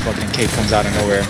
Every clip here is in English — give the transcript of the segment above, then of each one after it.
fucking cape comes out of nowhere.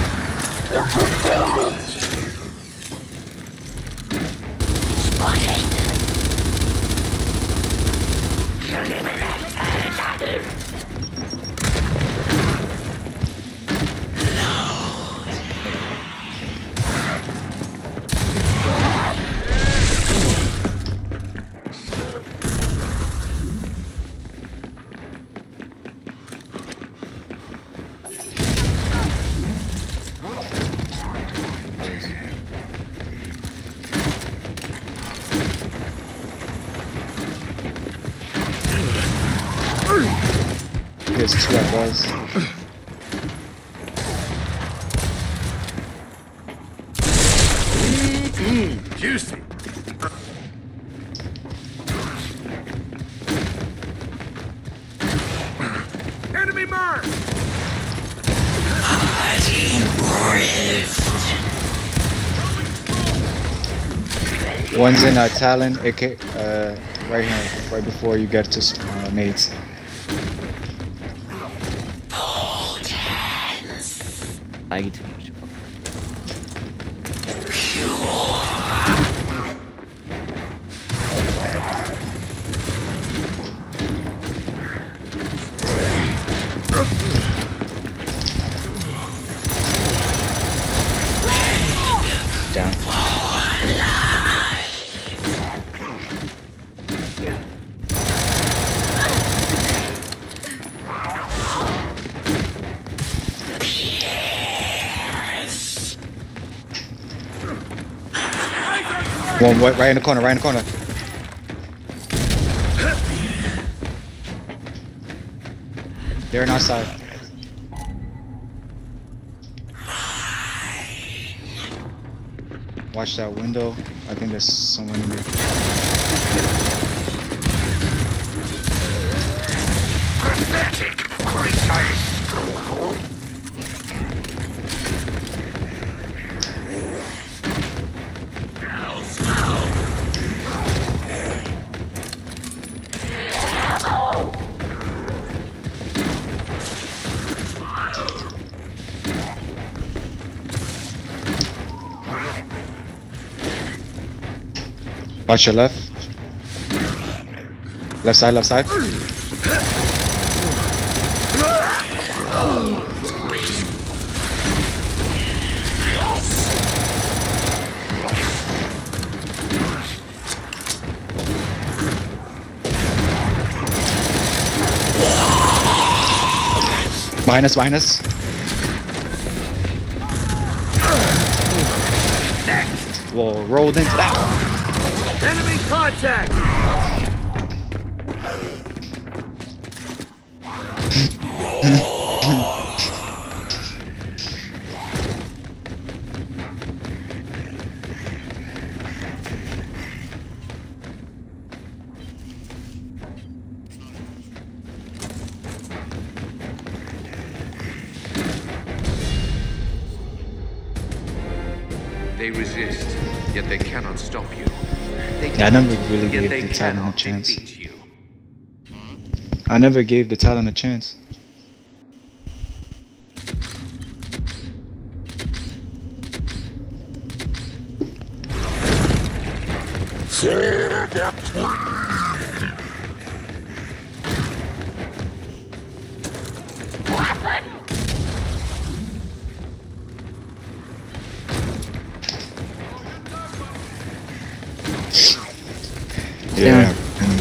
There's two at buzz. Juicy. Enemy mark. One's in Talon, AK, right here, right before you get to nades. I get too much. Down. One right in the corner, right in the corner. They're outside. Watch that window. I think there's someone in there. Watch your left. Left side, left side. Behind us, behind us. Whoa, rolled into that one. Enemy contact! They resist, yet they cannot stop you. Yeah, I never really gave the Talon a chance. I never gave the Talon a chance. Yeah.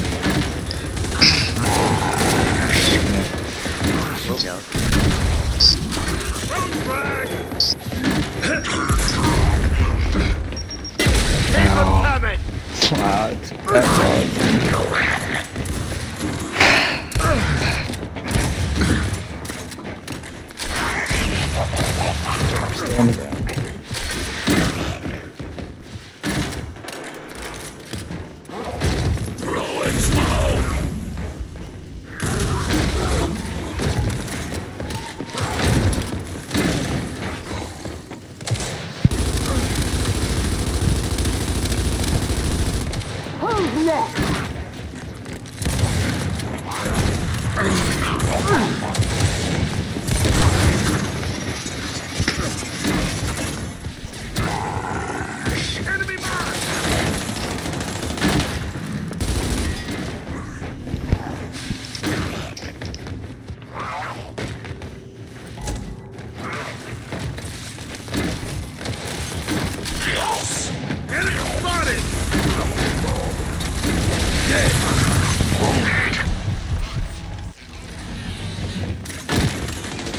Wow, that's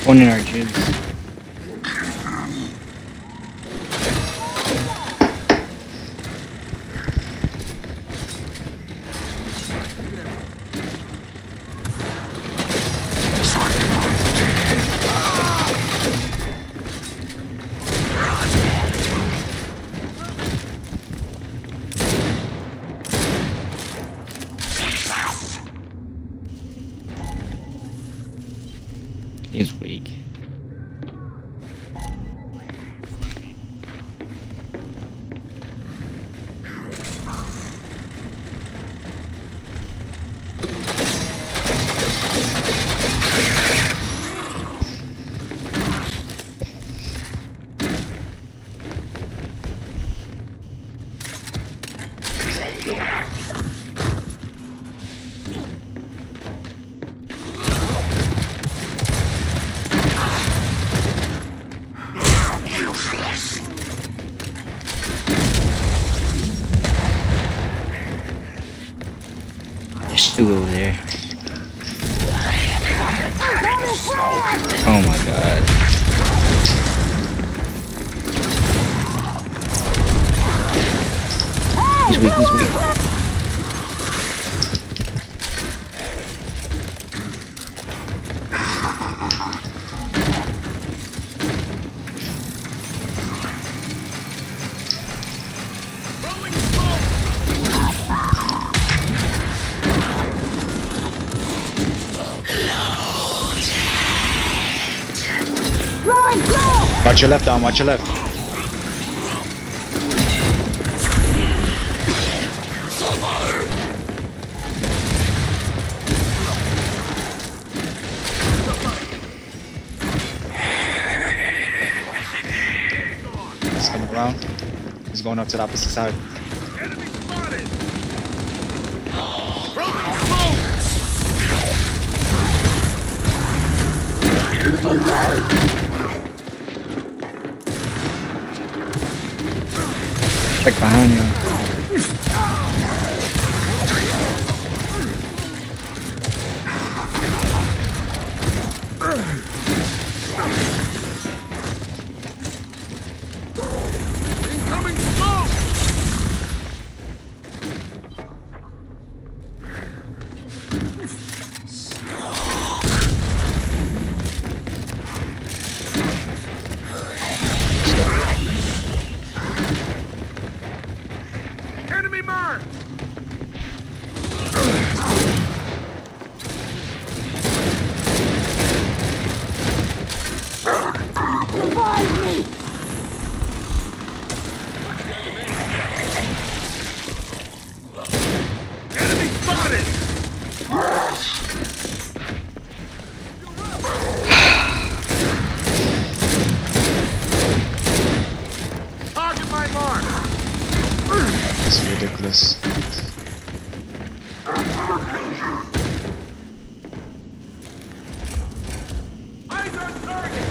One in our juice. He's weak. There's two over there. Oh my god. He's weak, he's weak. Watch your left arm, watch your left. He's coming around. He's going up to the opposite side. Enemy spotted! Check behind you. Incoming smoke! Enemy mark! Revive me! Enemy spotted! Target my mark! It's ridiculous. Eyes on target!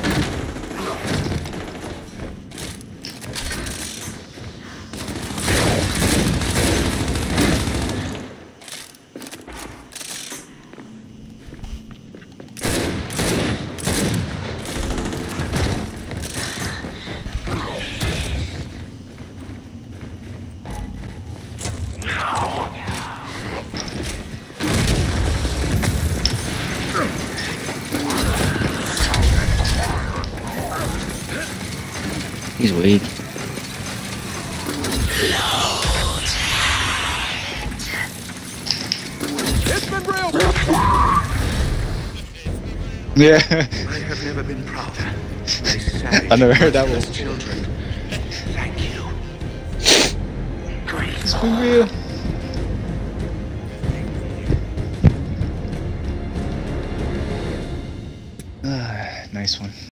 He's weak. It's been real! Yeah. I have never been prouder. My savage, I never heard that one. merciless children. Thank you. It's been real. Nice one.